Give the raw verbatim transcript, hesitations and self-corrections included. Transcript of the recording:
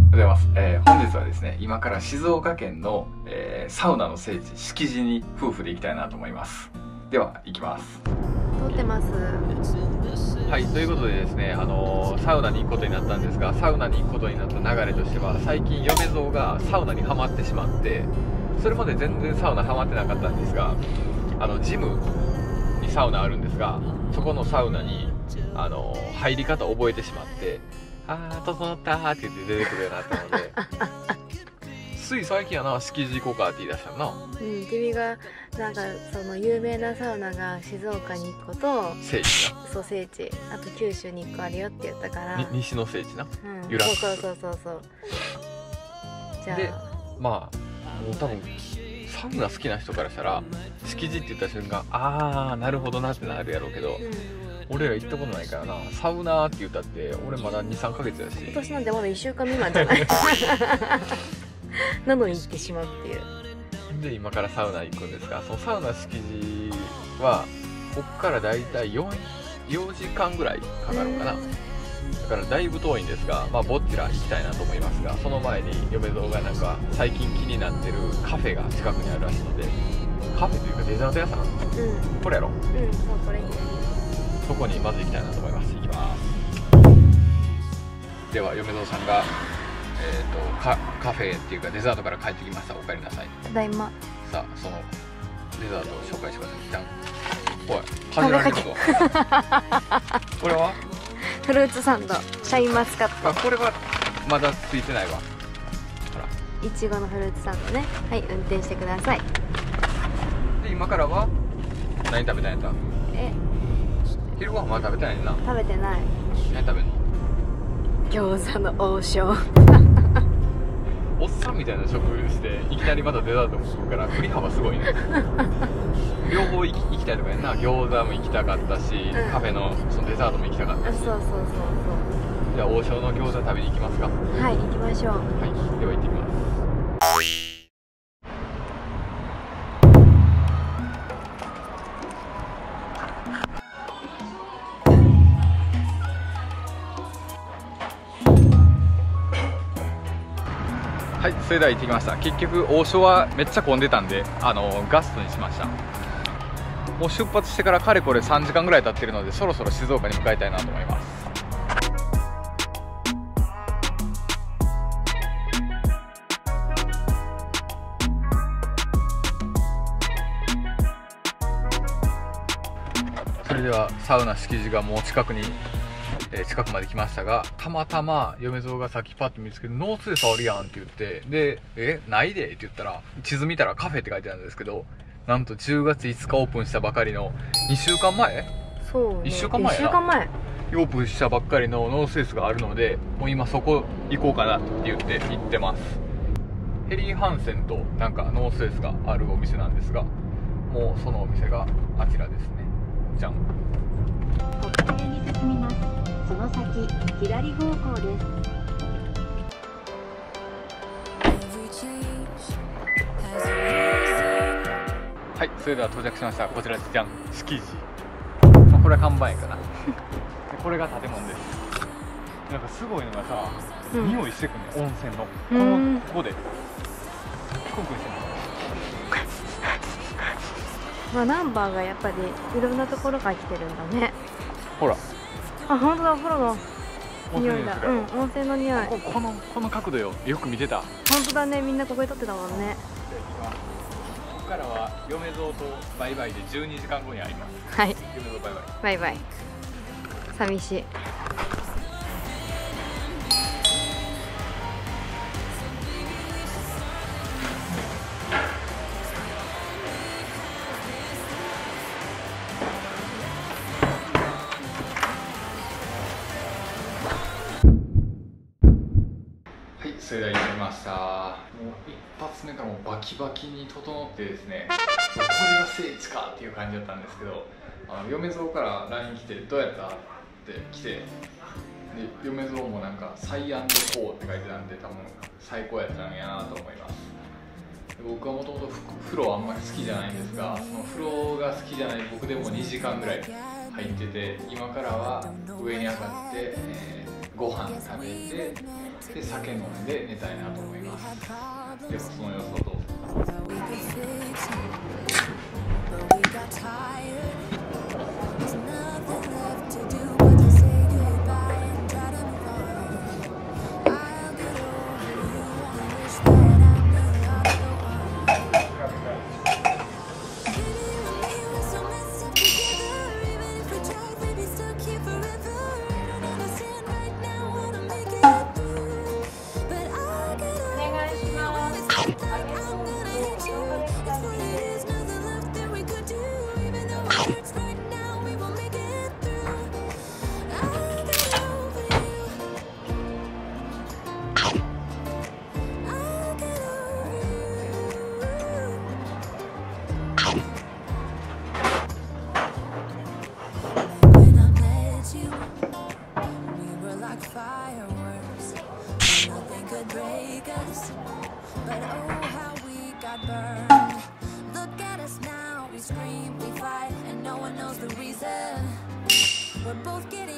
ございます、えー、本日はですね、今から静岡県の、えー、サウナの聖地敷地に夫婦で行きたいなと思います。では行きます。 撮ってます。 はい、ということでですね、あのー、サウナに行くことになったんですが、サウナに行くことになった流れとしては、最近嫁蔵がサウナにハマってしまって、それまで全然サウナハマってなかったんですが、あのジムにサウナあるんですが、そこのサウナに、あのー、入り方覚えてしまって、あー整ったーって言って出てくるようになったのでつい最近やな、敷地行こうかって言い出したな。 うん、君がなんかその有名なサウナが静岡にいっこと、 聖地な。 そう聖地、あと九州にいっこあるよって言ったから、 西の聖地な、 うん、 ユラックス。 そうそうそうそう。じゃあで、まあもう多分サウナ好きな人からしたら敷地って言った瞬間、あーなるほどなってなるやろうけど、 うん、 俺ら行ったことないからな。サウナーって言ったって俺まだ にさんかげつやし、 今年なんてまだいっしゅうかん未満じゃないなのに行ってしまうっていう。 で今からサウナ行くんですが、そのサウナ敷地はこっからだいたいよじかんぐらいかかるかな。だからだいぶ遠いんですが、まあぼっちら行きたいなと思いますが、その前に嫁蔵がなんか最近気になってるカフェが近くにあるらしいので、カフェというかデザート屋さん、うん、これやろ、 うん、そう、これいいね。 そこにまず行きたいなと思います。行きます。では嫁蔵さんがえー、と カ, カフェっていうかデザートから帰ってきました。お帰りなさい。 ただいま。 さあそのデザートを紹介してください。一旦おい始まるぞこれはフルーツサンドシャインマスカット。 あ、これはまだついてないわ。ほら、 いちごのフルーツサンドね。はい、運転してください。 で今からは何食べたいんだ。 え、 昼ご飯まだ食べてないねんな。 食べてない。 何食べんの。 餃子の王将おっさんみたいな食事していきなりまたデザートも食うから振り幅すごいね両方行き、行きたいとかやんな。餃子も行きたかったし、うん、カフェのそのデザートも行きたかったし。 そうそうそうそう。 じゃあ王将の餃子食べに行きますか。 はい、行きましょう。 はい、では行ってきます。はい、それでは行ってきました。結局王将はめっちゃ混んでたんで、あのガストにしました。もう出発してからかれこれさんじかんぐらい経ってるので、そろそろ静岡に向かいたいなと思います。それではサウナ敷地がもう近くにえー、近くまで来ましたが、たまたま嫁蔵がさっきパッと見つけて、ノースフェイスあるやんって言って、で、え、ないでって言ったら、地図見たらカフェって書いてあるんですけど、なんとじゅうがついつかオープンしたばかりのにしゅうかんまえ、 そうね、 いっしゅうかんまえやな、いっしゅうかんまえオープンしたばっかりのノースフェイスがあるので、もう今そこ行こうかなって言って行ってます。ヘリー・ハンセンとなんかノースフェイスがあるお店なんですが、もうそのお店があちらですね。じゃん。 北西に進みます。その先、左方向です。 はい、それでは到着しました。こちらじゃん、敷地。まあ、これは看板やかなでこれが建物です。なんかすごいのがさ、うん、匂いしてくるね、温泉の。このここでコンコンしてる。 まあナンバーがやっぱりいろんなところから来てるんだね。 ほら、 あ、本当だ、お風呂の匂いだ。うん、温泉の匂い。 こ, このこの角度よ、よく見てた。 本当だね、みんなここで撮ってたもんね。 ここからは嫁蔵とバイバイでじゅうにじかんごに会います。 はい。 嫁蔵バイバイ。 バイバイ。寂しい。 それでは行きました。もう一発目からもうバキバキに整ってですね、これが聖地かっていう感じだったんですけど、あの嫁蔵から ライン 来てどうやったって来て、で嫁蔵もなんかサイアンドコーって書いてたんで、多分最高やったんやなと思います。で僕はもともと風呂あんまり好きじゃないんですが、その風呂が好きじゃない僕でもにじかんぐらい入ってて、今からは上に上がって、えーご飯食べて、で酒飲んで寝たいなと思います。ではその様子をどうぞ。 Fireworks, nothing could break us, but oh how we got burned. Look at us now, we scream, we fight, and no one knows the reason. We're both getting